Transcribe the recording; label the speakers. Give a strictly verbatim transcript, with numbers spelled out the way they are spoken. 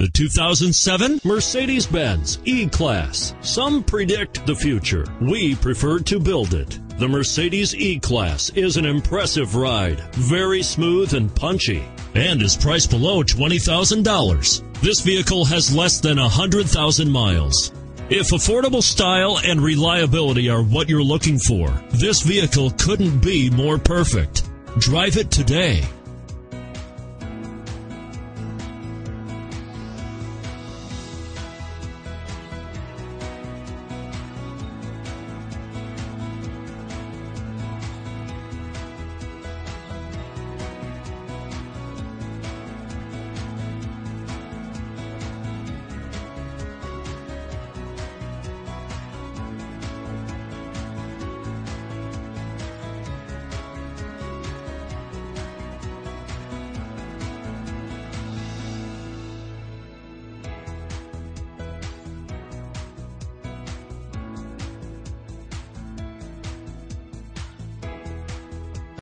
Speaker 1: The two thousand seven Mercedes-Benz E-Class. Some predict the future. We prefer to build it. The Mercedes E-Class is an impressive ride, very smooth and punchy, and is priced below twenty thousand dollars. This vehicle has less than one hundred thousand miles. If affordable style and reliability are what you're looking for, this vehicle couldn't be more perfect. Drive it today.